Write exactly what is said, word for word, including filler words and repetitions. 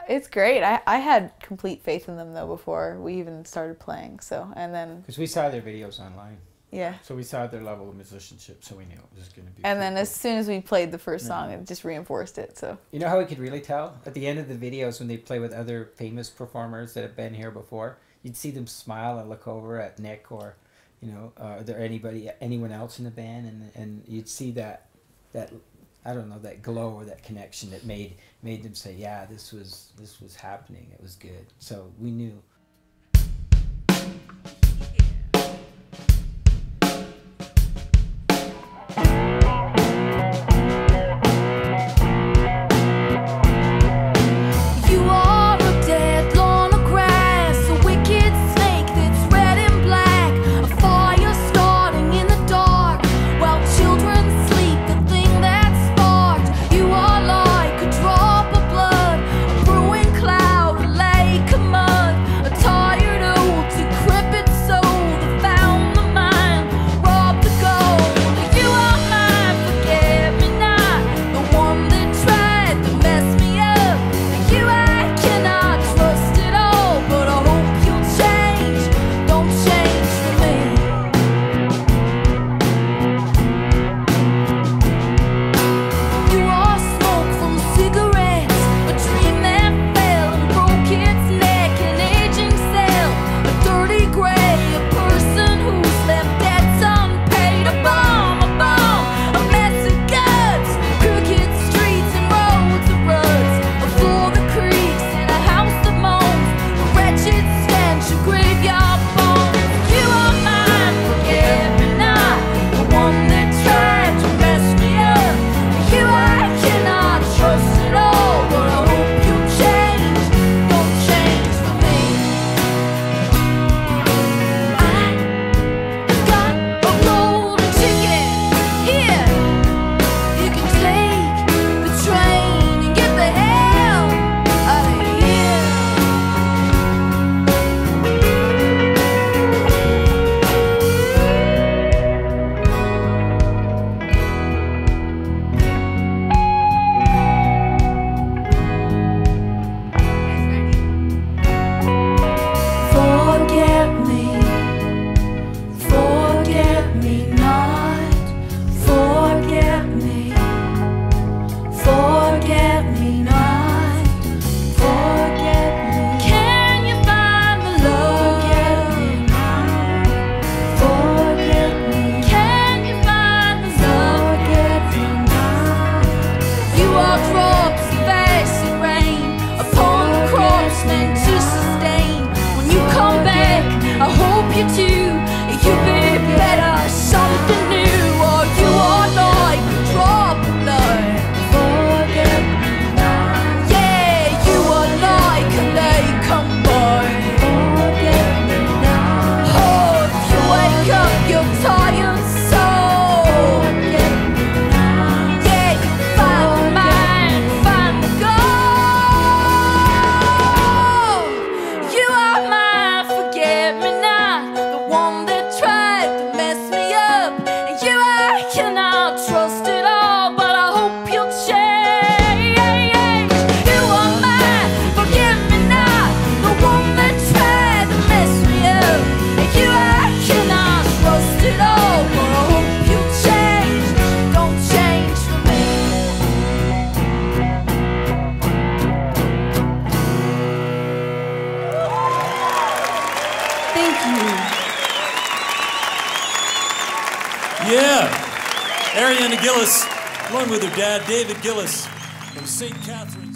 it's great. I, I had complete faith in them though before we even started playing. So and then because we saw their videos online. Yeah. So we saw their level of musicianship, so we knew it was going to be. And then cool. As soon as we played the first song, yeah. it just reinforced it. So you know how we could really tell at the end of the videos when they play with other famous performers that have been here before, you'd see them smile and look over at Nick or, you know, uh, are there anybody anyone else in the band, and and you'd see that that. I don't know, that glow or that connection that made made them say, yeah, this was this was happening. It was good. So we knew. Yeah, Ariana Gillis, along with her dad, David Gillis, from Saint Catharines.